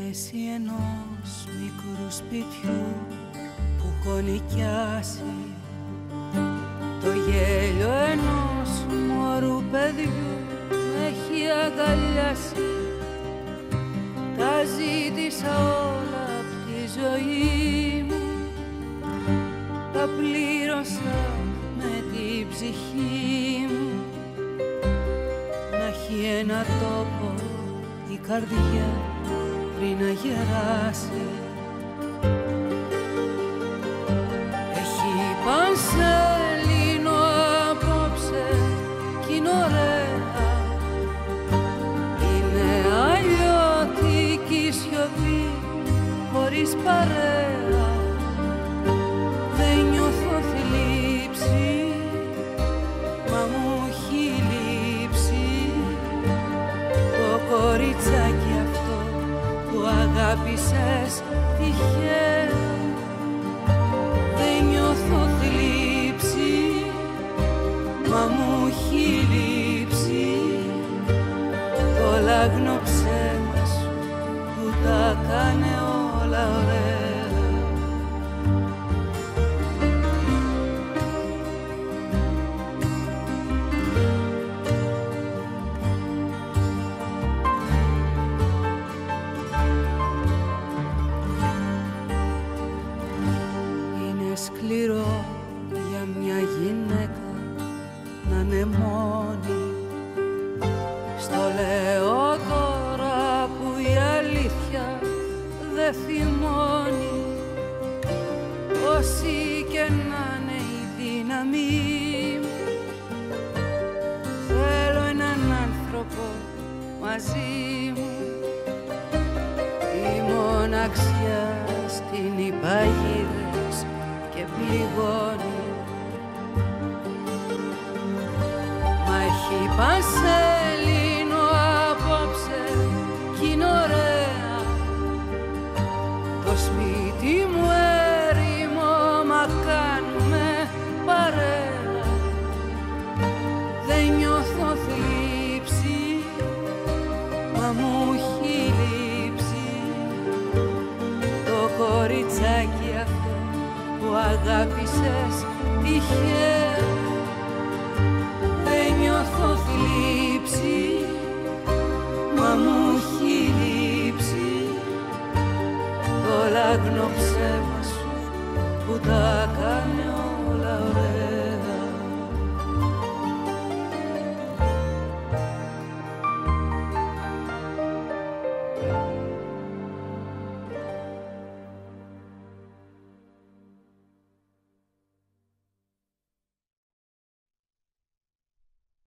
θέση ενός μικρού σπιτιού που έχω νοικιάσει, το γέλιο ενός μωρού παιδιού με έχει αγκαλιάσει. Τα ζήτησα όλα απ' τη ζωή μου, τα πλήρωσα με την ψυχή μου. Να έχει ένα τόπο η καρδιά πριν να γεράσει. Έχει πανσελίνο απόψε κι είναι ωραία. Είναι αλλιώτικη σιωπή χωρίς παρέα. Δεν νιώθω θλίψη, μα μου έχει λείψει το κοριτσάκι αυτό που αγάπησες τυχαία. Δεν νιώθω θλίψη, μα μου έχει λείψει το λάγνο ψέμα σου που τα κάνε όλα ωραία. Σκληρό για μια γυναίκα να είναι μόνη. Στο λέω τώρα που η αλήθεια δεν θυμώνει. Όση και να είναι η δύναμή μου, θέλω έναν άνθρωπο μαζί μου. Η μοναξιά στην υπαγίδες και πληγώνει. Μα έχει πανσελίνο απόψε κι είναι ωραία. Το σπίτι μου έρημο, μα κάνουμε παρέα. Δεν νιώθω θλίψη, μα μου έχει λείψει το κοριτσάκι αυτό που αγάπησες τυχαία. Δεν νιώθω θλίψη, μα μου έχει λείψει το λάγνο ψέμα σου που τα